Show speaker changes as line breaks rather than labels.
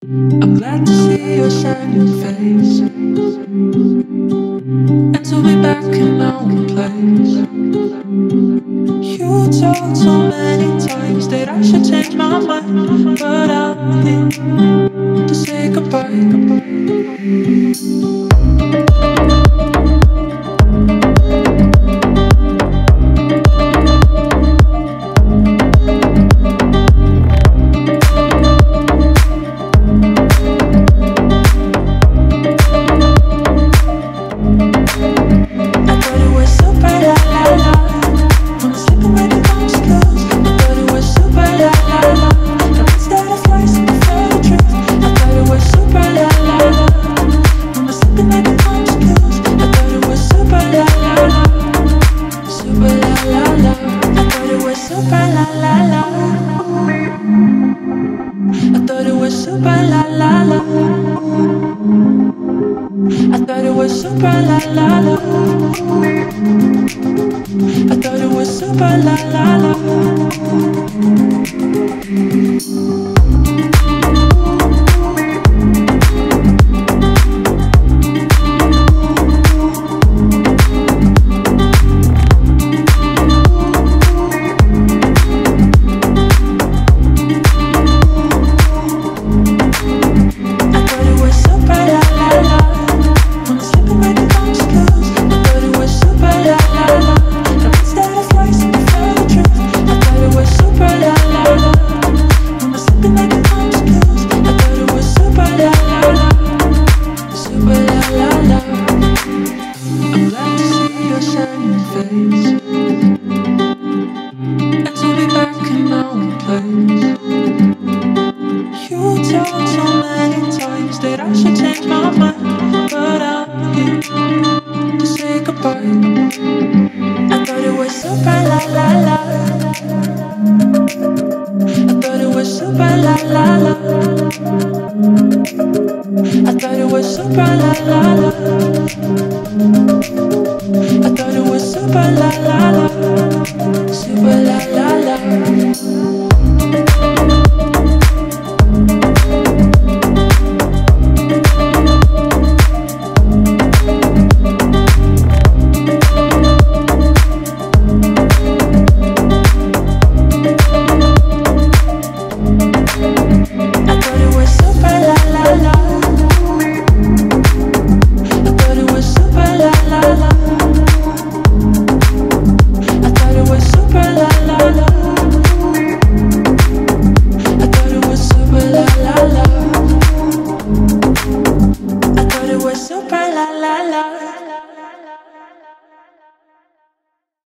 I'm glad to see your shining face, and to be back in my own place. You told so many times that I should change my mind, but I'm here to say goodbye.
Super la la la.